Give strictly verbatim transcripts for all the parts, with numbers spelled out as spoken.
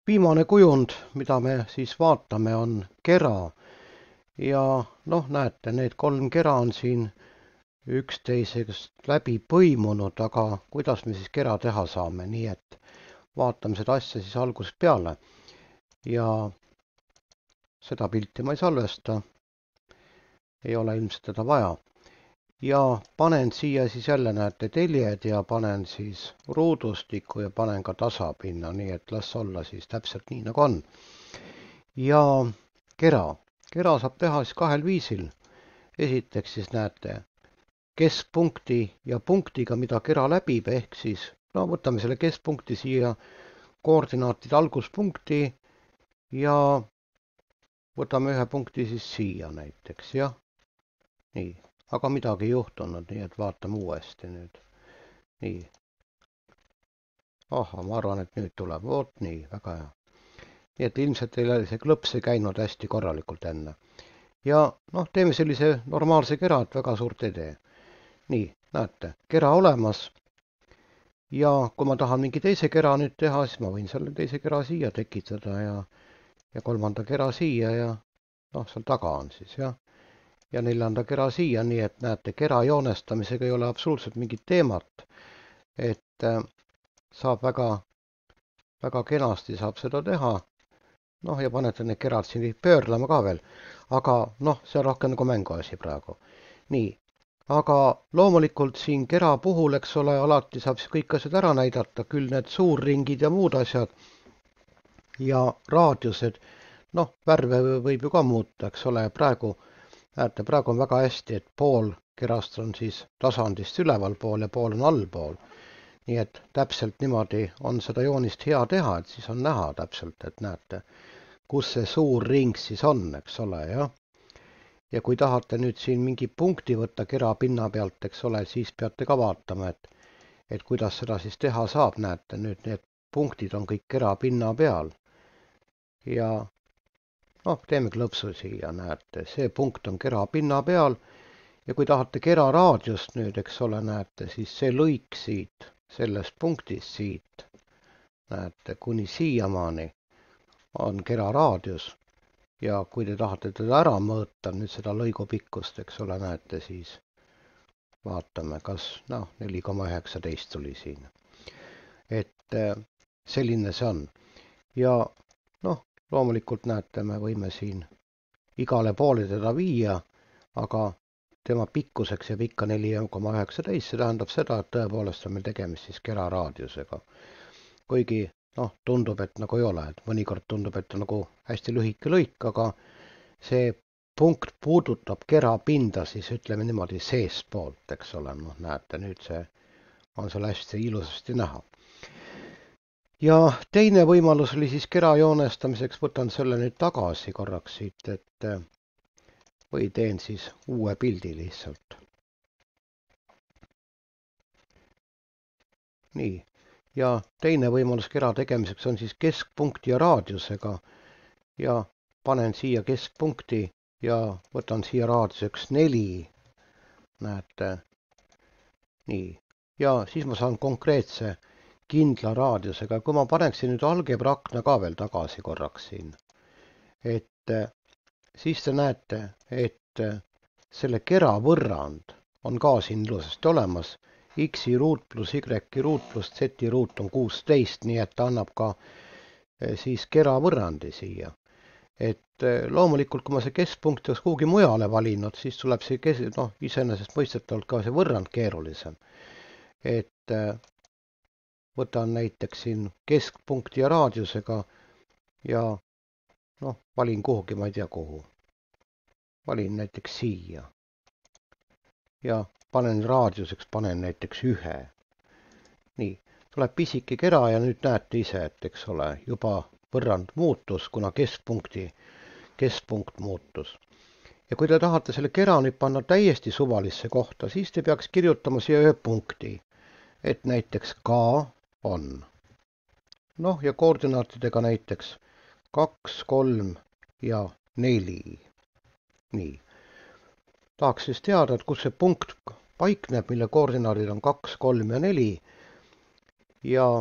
viimane kujund, mida me siis vaatame, on kera. Ja noh, näete, need kolm kera on siin üksteisest läbi põimunud, aga kuidas me siis kera teha saame, nii et vaatame seda asja siis algusest peale. Ja seda pilti ma ei salvesta, ei ole ilmselt teda vaja. Ja panen siia siis jälle, näete, teljed ja panen siis ruudustiku ja panen ka tasapinna, nii et las olla siis täpselt nii, nagu on. Ja kera. Kera saab teha siis kahel viisil. Esiteks siis näete keskpunkti ja punktiga, mida kera läbib, ehk siis no võtame selle keskpunkti siia koordinaatide alguspunkti ja võtame ühe punkti siis siia näiteks, jah. Nii, aga midagi ei juhtunud, nii et vaatame uuesti nüüd. Nii. Aha, ma arvan, et nüüd tuleb. Oot nii, väga hea. Nii et ilmselt teil see klõps ei käinud hästi korralikult enne. Ja noh, teeme sellise normaalse kera, et väga suurt ei tee. Nii, näete, kera olemas. Ja kui ma tahan mingi teise kera nüüd teha, siis ma võin selle teise kera siia tekitada ja, ja kolmanda kera siia ja noh, seal taga on siis, jah. Ja neljanda kera siia, nii et näete, kera joonestamisega ei ole absoluutselt mingit teemat. Et saab väga, väga kenasti saab seda teha. Noh, ja panete need kerad siin pöörlema ka veel. Aga noh, see on rohkem nagu mänguasi praegu. Nii, aga loomulikult siin kera puhul, eks ole, alati saab siis kõik asjad ära näidata, küll need suurringid ja muud asjad. Ja raadiused, noh, värve võib ju ka muuta, eks ole, praegu näete, praegu on väga hästi, et pool kerast on siis tasandist üleval pool ja pool on allpool. Nii et täpselt niimoodi on seda joonist hea teha, et siis on näha täpselt, et näete, kus see suur ring siis on, eks ole, jah. Ja kui tahate nüüd siin mingi punkti võtta kera pinna pealt, eks ole, siis peate ka vaatama, et, et kuidas seda siis teha saab, näete, nüüd need punktid on kõik kera pinna peal. Ja noh, teeme klõpsu siia, näete, see punkt on kera pinna peal ja kui tahate kera raadiust nüüd, eks ole, näete, siis see lõik siit, sellest punktist siit, näete, kuni siiamaani on kera raadius ja kui te tahate teda ära mõõta, nüüd seda lõigu pikkust, eks ole, näete, siis vaatame, kas noh, neli koma üheksateist tuli siin. Et selline see on ja noh, loomulikult näete, me võime siin igale poole teda viia, aga tema pikkuseks jääb ikka neli koma üheksateist, see tähendab seda, et tõepoolest on meil tegemist siis kera raadiusega. Kuigi noh, tundub, et nagu ei ole, et mõnikord tundub, et on nagu hästi lühike lõik, aga see punkt puudutab kera pinda siis ütleme niimoodi seest poolt, eks ole, noh näete, nüüd see on seal hästi ilusasti näha. Ja teine võimalus oli siis kera joonestamiseks, võtan selle nüüd tagasi korraks siit, et või teen siis uue pildi lihtsalt. Nii, ja teine võimalus kera tegemiseks on siis keskpunkti ja raadiusega ja panen siia keskpunkti ja võtan siia raadiuseks neli, näete, nii, ja siis ma saan konkreetse kindla raadiusega, kui ma paneksin nüüd algebra akna ka veel tagasi korraks siin, et siis te näete, et selle kera võrrand on ka siin ilusasti olemas, x-i ruut pluss y-i ruut pluss z-i ruut on kuusteist, nii et ta annab ka siis kera võrrandi siia. Et loomulikult, kui ma see keskpunkt oleks kuhugi mujale valinud, siis tuleb see kes, noh, iseenesest mõistetavalt ka see võrrand keerulisem. Et võtan näiteks siin keskpunkti ja raadiusega ja noh, valin kuhugi, ma ei tea kuhu. Valin näiteks siia. Ja panen raadiuseks, panen näiteks ühe. Nii, tuleb pisike kera ja nüüd näete ise, et eks ole, juba võrrand muutus, kuna keskpunkti, keskpunkt muutus. Ja kui te tahate selle kera nüüd panna täiesti suvalisse kohta, siis te peaks kirjutama siia ühe punkti, et näiteks K on. Noh, ja koordinaatidega näiteks kaks, kolm ja neli. Nii. Tahaks siis teada, et kus see punkt paikneb, mille koordinaadid on kaks, kolm ja neli. Ja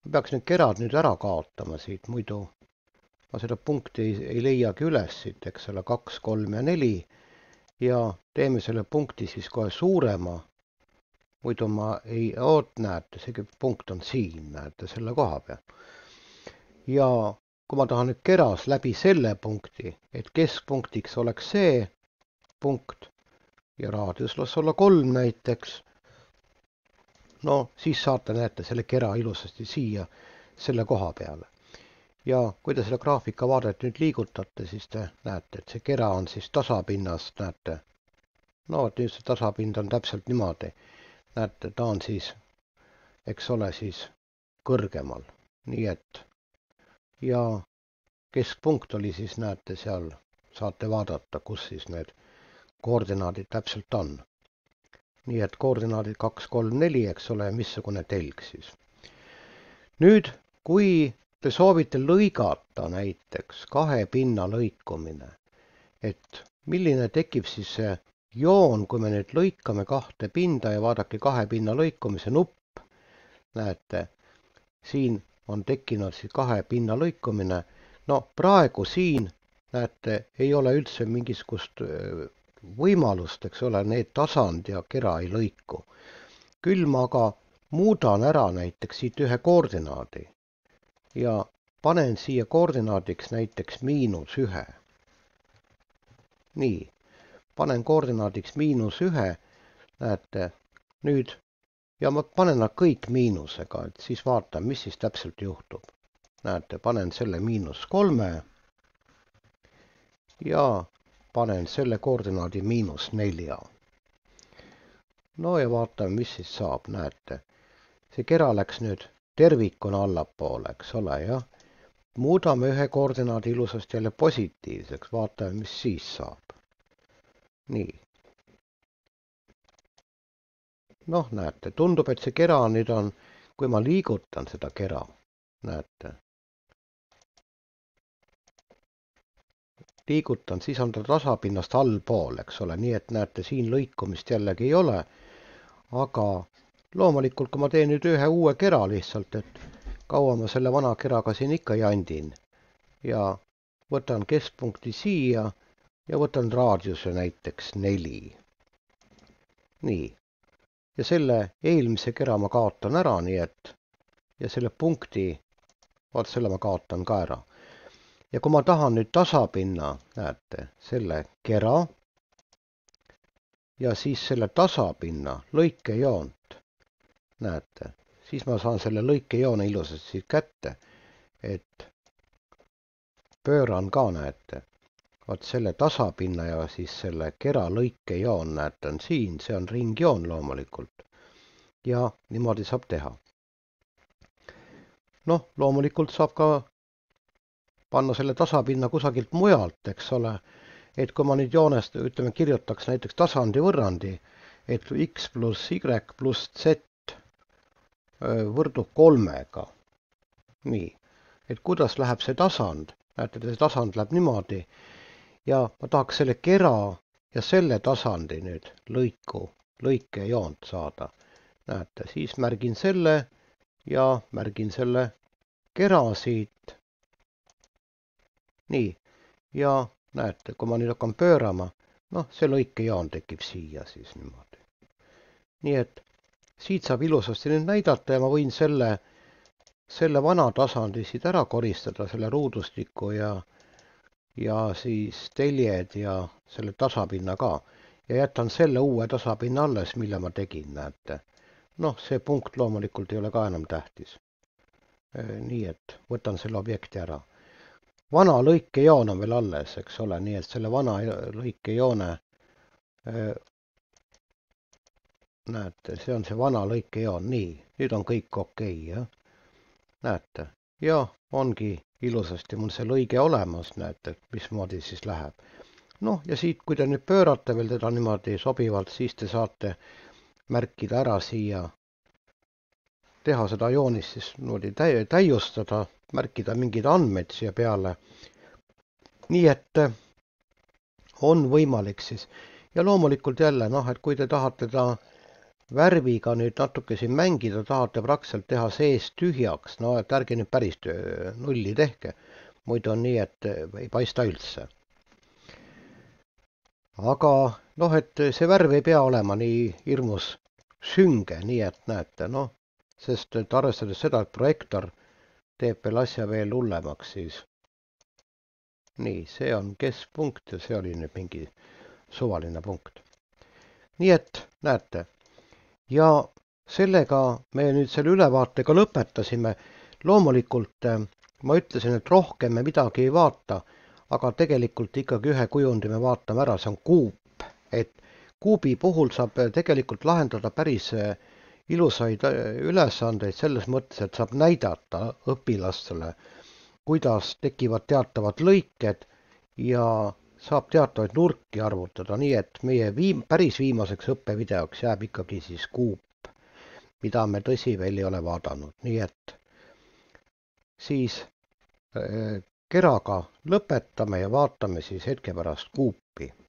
ma peaks need kerad nüüd ära kaotama siit, muidu ma seda punkti ei, ei leiagi üles siit, eks ole, kaks, kolm ja neli ja teeme selle punkti siis kohe suurema. Muidu ma ei, oot, näete, see punkt on siin, näete, selle koha peal. Ja kui ma tahan nüüd keras läbi selle punkti, et keskpunktiks oleks see punkt ja raadius las olla kolm näiteks, no siis saate, näete, selle kera ilusasti siia selle koha peale. Ja kui te selle graafika vaadet nüüd liigutate, siis te näete, et see kera on siis tasapinnast, näete. No, et nüüd see tasapind on täpselt niimoodi. Näete, ta on siis, eks ole, siis kõrgemal. Nii et, ja keskpunkt oli siis, näete, seal saate vaadata, kus siis need koordinaadid täpselt on. Nii et koordinaadid kaks, kolm, neli, eks ole, missugune telg siis. Nüüd, kui te soovite lõigata näiteks kahe pinna lõikumine, et milline tekib siis see joon, kui me nüüd lõikame kahte pinda ja vaadake kahe pinna lõikumise nupp, näete, siin on tekkinud siis kahe pinna lõikumine. No praegu siin, näete, ei ole üldse mingisugust võimalust, eks ole, need tasand ja kera ei lõiku. Küll ma aga muudan ära näiteks siit ühe koordinaadi ja panen siia koordinaadiks näiteks miinus ühe. Nii, panen koordinaadiks miinus ühe, näete, nüüd, ja ma panen nad kõik miinusega, et siis vaatan, mis siis täpselt juhtub. Näete, panen selle miinus kolme ja panen selle koordinaadi miinus nelja. No ja vaatame, mis siis saab, näete. See kera läks nüüd tervikuna allapoole, eks ole, jah. Muudame ühe koordinaadi ilusasti jälle positiivseks, vaatame, mis siis saab. Nii. Noh, näete, tundub, et see kera nüüd on, kui ma liigutan seda kera, näete. Liigutan, siis on ta tasapinnast allpool, eks ole, nii et näete, siin lõikumist jällegi ei ole, aga loomulikult, kui ma teen nüüd ühe uue kera lihtsalt, et kaua ma selle vana keraga siin ikka jandin ja võtan keskpunkti siia ja võtan raadiuse näiteks neli. Nii, ja selle eelmise kera ma kaotan ära, nii et ja selle punkti, vaat selle ma kaotan ka ära. Ja kui ma tahan nüüd tasapinna, näete, selle kera ja siis selle tasapinna lõikejoont, näete, siis ma saan selle lõikejoone ilusasti kätte, et pööran ka, näete, vaat selle tasapinna ja siis selle kera lõikejoon, näete, on siin, see on ringjoon loomulikult ja niimoodi saab teha. Noh, loomulikult saab ka panna selle tasapinna kusagilt mujalt, eks ole, et kui ma nüüd joonest, ütleme, kirjutaks näiteks tasandi võrrandi, et x pluss y pluss z võrdub kolmega. Nii, et kuidas läheb see tasand, näete, see tasand läheb niimoodi ja ma tahaks selle kera ja selle tasandi nüüd lõiku, lõike joont saada. Näete, siis märgin selle ja märgin selle kera siit. Nii, ja näete, kui ma nüüd hakkan pöörama, noh, see lõikejoon tekib siia siis niimoodi. Nii et siit saab ilusasti nüüd näidata ja ma võin selle, selle vana tasandi siit ära koristada, selle ruudustiku ja, ja siis teljed ja selle tasapinna ka. Ja jätan selle uue tasapinna alles, mille ma tegin, näete. Noh, see punkt loomulikult ei ole ka enam tähtis. Nii et võtan selle objekti ära. Vana lõikejoon on veel alles, eks ole, nii et selle vana lõikejoone, näete, see on see vana lõikejoon, nii, nüüd on kõik okei, jah, näete, ja ongi ilusasti mul see lõige olemas, näete, mismoodi siis läheb. Noh, ja siit, kui te nüüd pöörate veel teda niimoodi sobivalt, siis te saate märkida ära siia, teha seda joonist siis niimoodi täiustada, märkida mingeid andmeid siia peale. Nii et on võimalik siis. Ja loomulikult jälle, noh, et kui te tahate ta värviga nüüd natuke siin mängida tahate, praktiliselt teha sees tühjaks, no et ärge nüüd päris nulli tehke, muidu on nii, et ei paista üldse. Aga noh, et see värv ei pea olema nii hirmus sünge, nii et näete, noh, sest et arvestades seda, et projektor teeb veel asja veel hullemaks, siis nii, see on keskpunkt ja see oli nüüd mingi suvaline punkt. nii et näete, ja sellega me nüüd selle ülevaatega lõpetasime. Loomulikult ma ütlesin, et rohkem me midagi ei vaata, aga tegelikult ikkagi ühe kujundi me vaatame ära, see on kuup. Et kuubi puhul saab tegelikult lahendada päris ilusaid ülesandeid selles mõttes, et saab näidata õpilastele, kuidas tekivad teatavad lõiked ja saab teatavaid nurki arvutada, nii et meie viim, päris viimaseks õppevideoks jääb ikkagi siis kuup, mida me tõsi veel ei ole vaadanud. Nii et siis keraga lõpetame ja vaatame siis hetke pärast kuupi.